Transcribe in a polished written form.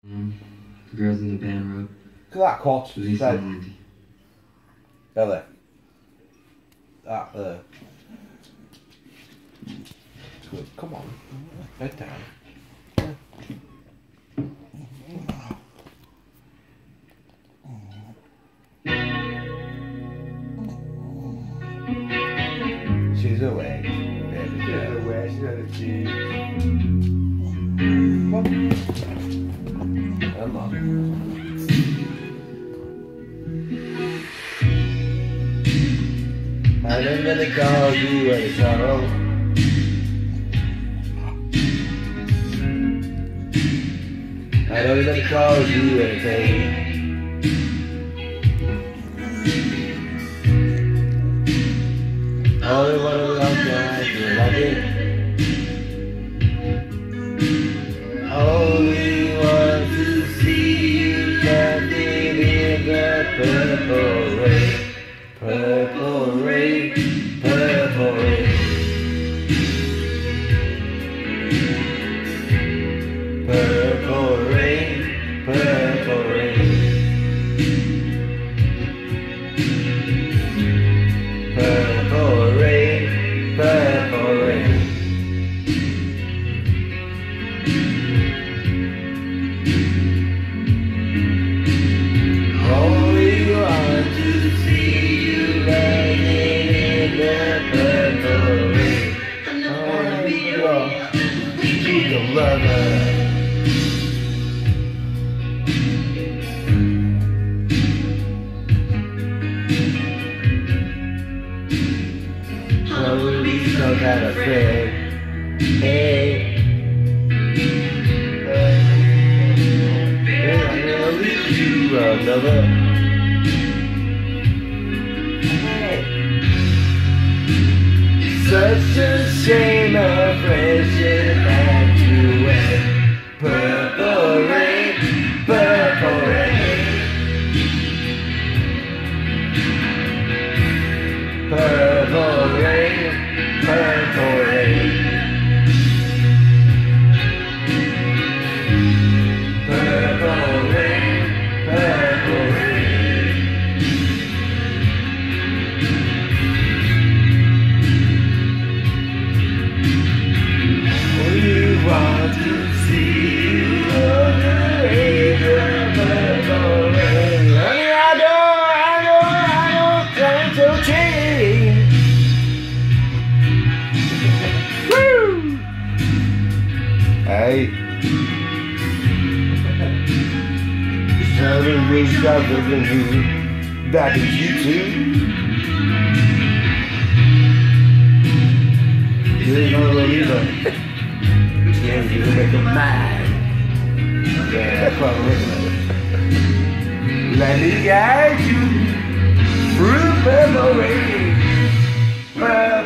The girls in the band wrote. Look at that quad. Released in the 90s. Ellie. That there. Good. Come on. Head down. She's awake. Baby, she's awake. She's at the cheese. Come on. I don't gonna call you any sorrow. I don't gonna call you any pain. Only one of those guys who love it. Only want to see you dancing in the purple rain. Purple rain, purple rain. Purple rain, purple rain. Purple rain, purple rain. Only want to see you riding in the purple rain. I wanna be your lover. I will be so kind of afraid. Hey. I'm gonna leave you another. Hey. Such a shame of friendship that you went. Purple rain, purple rain. Purple rain, purple rain. Purple rain, purple rain. We want to see you underneath the purple rain. Honey, I don't plan to change. Woo! Hey. Seven weeks other than you, that is you too. You're no believer. Yeah, you make a mind. Yeah, come with me. Let me guide you through purple rain.